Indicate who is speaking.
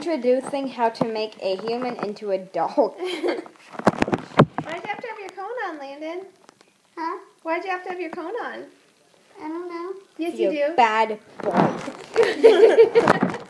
Speaker 1: Introducing how to make a human into a dog.
Speaker 2: Why'd you have to have your cone on, Landon?
Speaker 3: Huh?
Speaker 2: Why'd you have to have your cone on?
Speaker 3: I don't know.
Speaker 2: Yes, you do.
Speaker 1: Bad boy.